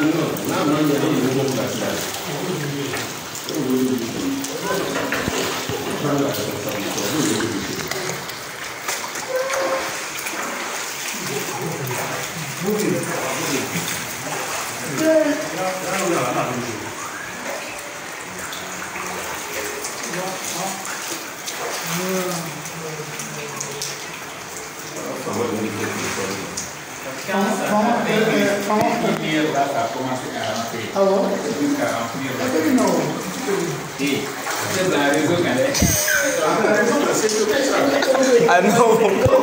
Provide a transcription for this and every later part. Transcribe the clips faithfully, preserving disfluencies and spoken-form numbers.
I know.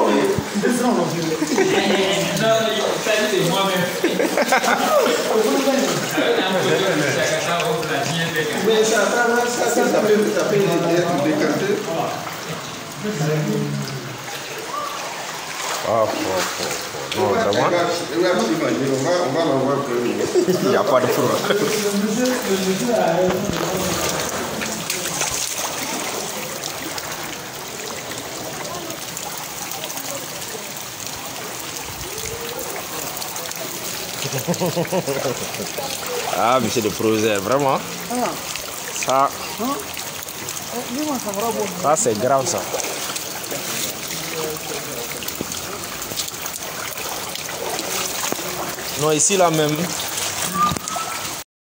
Mais ça, ça, ça, ça peut être décanté. Oh, oh, oh. Non, vraiment. On va l'envoyer. Il n'y a pas de problème. Ah, monsieur le professeur, vraiment. Ça, ça c'est grave ça. Non, ici là même.